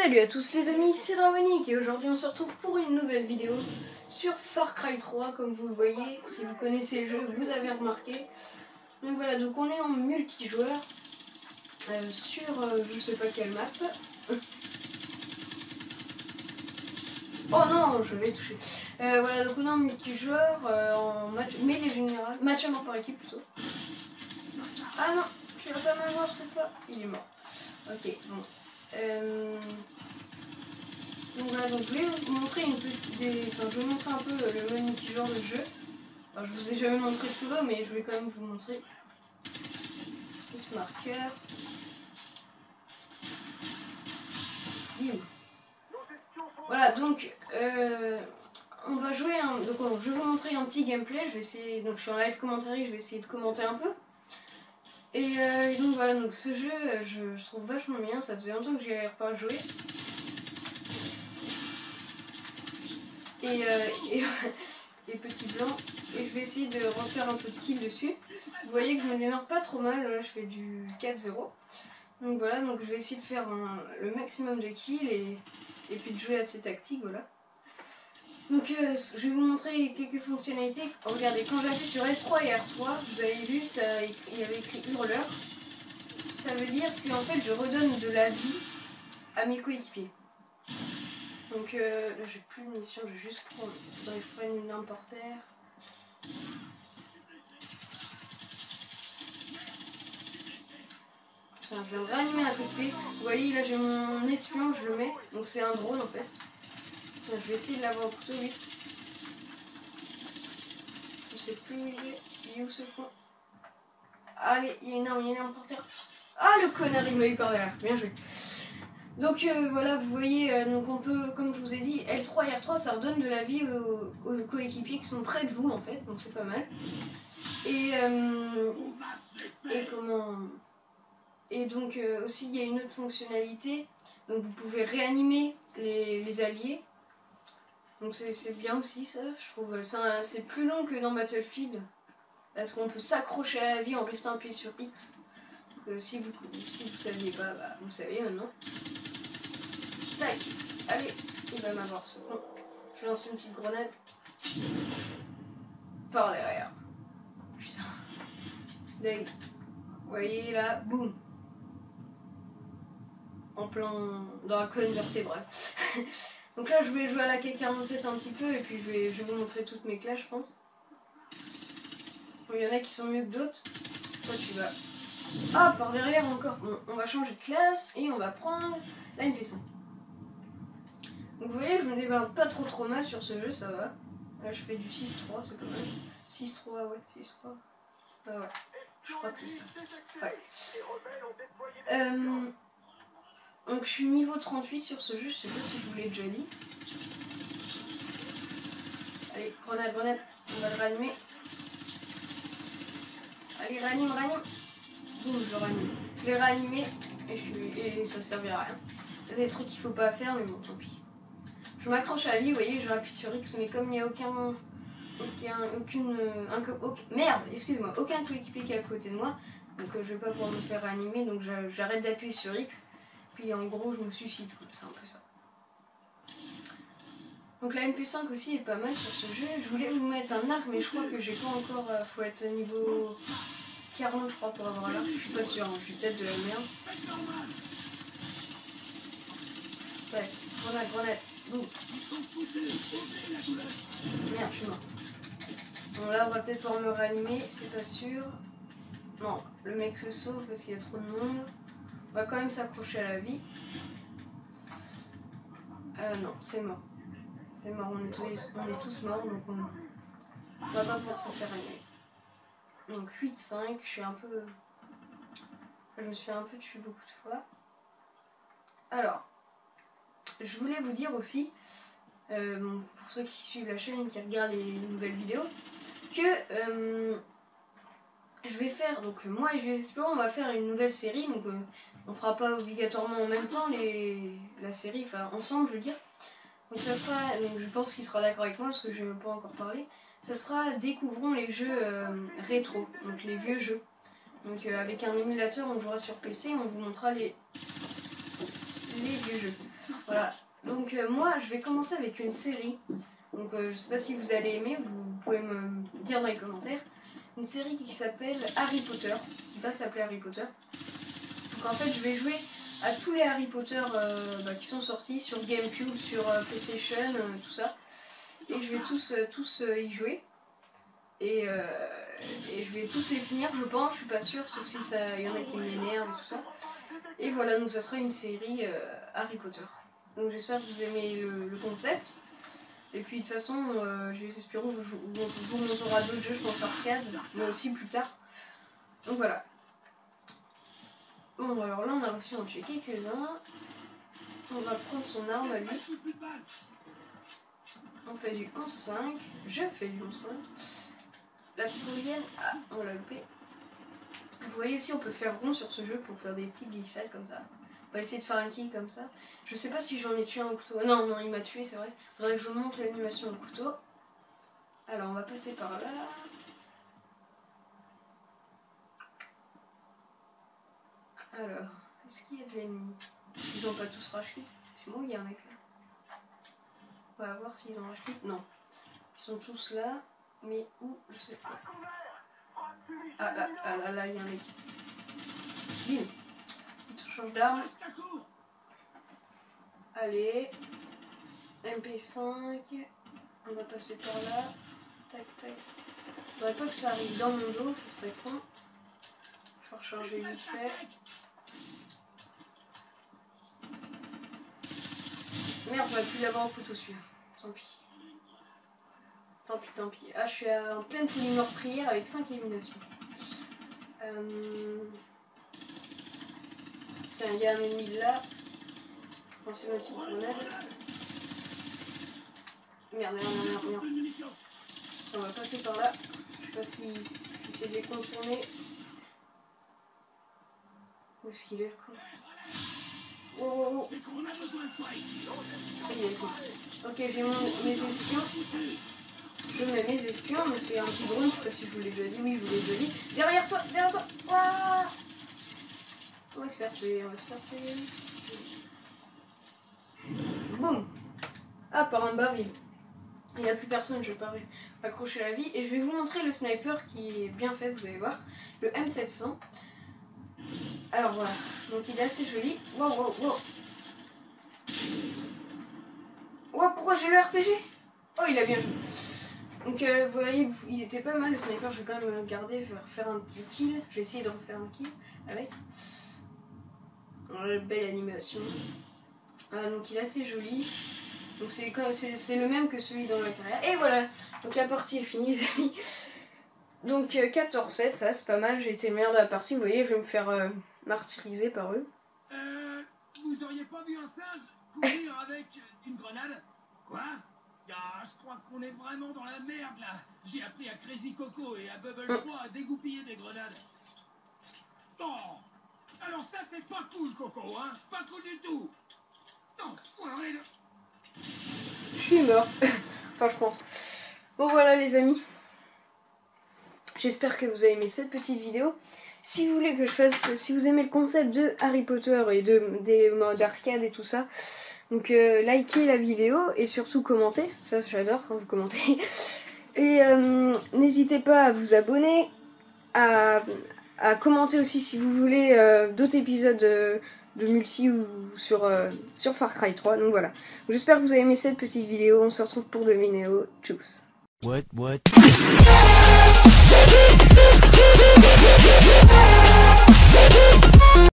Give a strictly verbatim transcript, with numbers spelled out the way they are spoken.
Salut à tous les amis, c'est Dravonic et aujourd'hui on se retrouve pour une nouvelle vidéo sur Far Cry trois, comme vous le voyez. Si vous connaissez le jeu, vous avez remarqué. Donc voilà, donc on est en multijoueur euh, sur euh, je sais pas quelle map. Oh non, je vais toucher. Euh, voilà, donc on est en multijoueur euh, en match, mêlée générale, match à mort par équipe plutôt. Ah non, tu vas pas m'avoir cette fois. Il est mort. Ok, bon. Euh... Donc voilà, donc je vais vous montrer une petite des... Enfin, je vais vous montrer un peu le mode multijoueur de jeu. Alors, je vous ai jamais montré solo, mais je vais quand même vous montrer. Ce marqueur. Bim. Voilà, donc euh, on va jouer un... Donc bon, je vais vous montrer un petit gameplay. Je vais essayer. Donc je suis en live commentaire, je vais essayer de commenter un peu. Et, euh, et donc voilà, donc ce jeu, je, je trouve vachement bien. Ça faisait longtemps que j'y avais pas joué. Et, euh, et, et petit blanc. Et je vais essayer de refaire un peu de kill dessus. Vous voyez que je me démarre pas trop mal. Là, je fais du quatre zéro. Donc voilà, donc je vais essayer de faire un, le maximum de kills et, et puis de jouer assez tactique. Voilà. Donc euh, je vais vous montrer quelques fonctionnalités. Regardez, quand j'appuie sur L trois et R trois, vous avez vu, ça, il y avait écrit hurleur. Ça veut dire que en fait je redonne de la vie à mes coéquipiers. Donc euh, là j'ai plus de munitions, je vais juste prendre, faudrait que je prenne une arme par terre. Enfin, je viens de réanimer un coéquipier. Vous voyez là j'ai mon espion, je le mets, donc c'est un drone en fait. Tiens, je vais essayer de l'avoir au couteau vite. Je sais plus où il est, il est où ce con? Allez, il y a une arme, il y a une arme par terre. Ah le connard il m'a eu par derrière, bien joué. Donc euh, voilà, vous voyez, euh, donc on peut, comme je vous ai dit, L trois et R trois ça redonne de la vie aux, aux coéquipiers qui sont près de vous en fait, donc c'est pas mal. Et, euh, et comment... Et donc euh, aussi il y a une autre fonctionnalité, donc vous pouvez réanimer les, les alliés. Donc c'est bien aussi ça, je trouve. C'est plus long que dans Battlefield, parce qu'on peut s'accrocher à la vie en restant appuyé sur X. Euh, si vous si vous saviez pas, bah, vous savez maintenant. Tac, allez, il va m'avoir ce con. Je vais lancer une petite grenade. Par derrière. Putain. Deg. Vous voyez là, boum. En plein dans la colonne vertébrale. Donc là je vais jouer à la K quarante-sept un petit peu et puis je vais, je vais vous montrer toutes mes classes je pense. Il y en a qui sont mieux que d'autres. Toi tu vas... Ah par derrière encore. Bon, on va changer de classe et on va prendre la M P cinq. Donc vous voyez je me débarque pas trop trop mal sur ce jeu, ça va. Là je fais du six trois, c'est pas mal. six trois ouais, six trois. Ah ouais, je crois que c'est ça. Ouais. Euh... Donc je suis niveau trente-huit sur ce jeu, je sais pas si je vous l'ai déjà dit. Allez, grenade, grenade, on va le réanimer. Allez, réanime, réanime. Boum, je le réanime. Je l'ai réanimé et, je suis... et ça servira à rien. Il y a des trucs qu'il faut pas faire, mais bon, tant pis. Je m'accroche à la vie, vous voyez, je rappuie sur X, mais comme il n'y a aucun... aucun aucune... Un, aucun, merde, excuse-moi, aucun coéquipier qui est à côté de moi, donc euh, je vais pas pouvoir me faire réanimer, donc j'arrête d'appuyer sur X. Puis en gros je me suicide, c'est un peu ça. Donc la M P cinq aussi est pas mal sur ce jeu. Je voulais vous mettre un arc mais je crois que j'ai pas encore... Euh, faut être niveau quarante je crois pour avoir l'arc. Je suis pas sûre, hein. Je suis peut-être de la merde. Ouais, grenade, grenade. Boum. Merde, je suis mort. Bon là on va peut-être pouvoir me réanimer, c'est pas sûr. Non, le mec se sauve parce qu'il y a trop de monde. On va quand même s'accrocher à la vie. Euh, non, c'est mort. C'est mort, on est, tous, on est tous morts, donc on ne va pas pouvoir se faire animer. Donc huit cinq, je suis un peu... Je me suis fait un peu tuer beaucoup de fois. Alors, je voulais vous dire aussi, euh, pour ceux qui suivent la chaîne et qui regardent les nouvelles vidéos, que euh, je vais faire, donc moi et Jules on va faire une nouvelle série, donc euh, on fera pas obligatoirement en même temps les, la série, enfin ensemble je veux dire. Donc ça sera, donc je pense qu'il sera d'accord avec moi parce que je n'ai pas encore parlé, ça sera découvrons les jeux euh, rétro, donc les vieux jeux. Donc euh, avec un émulateur on jouera sur P C, on vous montrera les, les vieux jeux. Voilà. Donc euh, moi, je vais commencer avec une série. Donc euh, je sais pas si vous allez aimer, vous pouvez me dire dans les commentaires. Une série qui s'appelle Harry Potter, qui va s'appeler Harry Potter. Donc en fait, je vais jouer à tous les Harry Potter euh, bah, qui sont sortis sur GameCube, sur euh, PlayStation, euh, tout ça. Et je vais tous, euh, tous euh, y jouer. Et, euh, et je vais tous les finir, je pense, je suis pas sûre, sauf si il y en a qui m'énervent et tout ça. Et voilà, donc ça sera une série euh, Harry Potter. Donc j'espère que vous aimez le, le concept. Et puis de toute façon, euh, je les espérons vous, vous, vous montrera d'autres jeux, je pense arcade, mais aussi plus tard. Donc voilà. Bon alors là on a réussi à en tuer quelques-uns. On va prendre son arme à lui. On fait du onze cinq. Je fais du onze cinq. La citoyenne, ah, on l'a loupé. Vous voyez aussi, on peut faire rond sur ce jeu pour faire des petites glissades comme ça. On va essayer de faire un kill comme ça. Je sais pas si j'en ai tué un au couteau. Non, non, il m'a tué, c'est vrai. Faudrait que je vous montre l'animation au couteau. Alors, on va passer par là. Alors, est-ce qu'il y a de l'ennemi? Ils ont pas tous rage quit. C'est moi ou il y a un mec là? On va voir s'ils ont rage quit. Non. Ils sont tous là. Mais où? Je sais pas. Ah là, ah là, là, il y a un mec. Bim. Il change d'arme. Allez. M P cinq. On va passer par là. Tac, tac. Faudrait pas que ça arrive dans mon dos, ça serait con. Je vais recharger vite fait. Merde, on va plus l'avoir au couteau celui-là. Tant pis. Tant pis, tant pis. Ah, je suis en pleine folie meurtrière avec cinq éliminations. Euh... Tiens, il y a un ennemi là. Bon, c'est ma petite grenade. Merde, merde, merde, merde, merde. On va passer par là. Je sais pas si, si c'est des contournés. Où est-ce qu'il est le con? Oh, oh, oh. Il est con. Ok, j'ai mes espions. Je mets mes espions, mais c'est un petit drone, je sais pas si je vous l'ai déjà dit, oui je vous l'ai déjà dit. Derrière toi, derrière toi. Ouah, on va se faire tuer, on va se faire tuer. Boum. Ah, par un baril. Il n'y a plus personne, je vais pas accrocher la vie. Et je vais vous montrer le sniper qui est bien fait, vous allez voir. Le M sept cents. Alors voilà, donc il est assez joli. Wow, wow, wow. Wow, pourquoi j'ai le R P G? Oh, il a bien joué. Donc euh, vous voyez, il était pas mal le sniper, je vais quand même le garder, je vais refaire un petit kill. Je vais essayer de refaire un kill avec. Alors, belle animation. Ah, donc il est assez joli. Donc c'est le même que celui dans la carrière. Et voilà, donc la partie est finie les amis. Donc euh, quatorze sept, ça c'est pas mal, j'ai été le meilleur de la partie. Vous voyez, je vais me faire euh, martyriser par eux. Euh, vous auriez pas vu un singe courir avec une grenade? Quoi? Ah, je crois qu'on est vraiment dans la merde là. J'ai appris à Crazy Coco et à Bubble trois à dégoupiller des grenades. Oh, alors ça c'est pas cool Coco, hein? Pas cool du tout. Enfoiré de... Je suis morte. Enfin, je pense. Bon, voilà, les amis. J'espère que vous avez aimé cette petite vidéo. Si vous voulez que je fasse, si vous aimez le concept de Harry Potter et de, des modes arcade et tout ça, donc euh, likez la vidéo et surtout commentez. Ça, j'adore quand vous commentez. Et euh, n'hésitez pas à vous abonner, à, à commenter aussi si vous voulez euh, d'autres épisodes de, de multi ou sur, euh, sur Far Cry trois. Donc voilà. J'espère que vous avez aimé cette petite vidéo. On se retrouve pour de vidéos. Tchuss. What, what?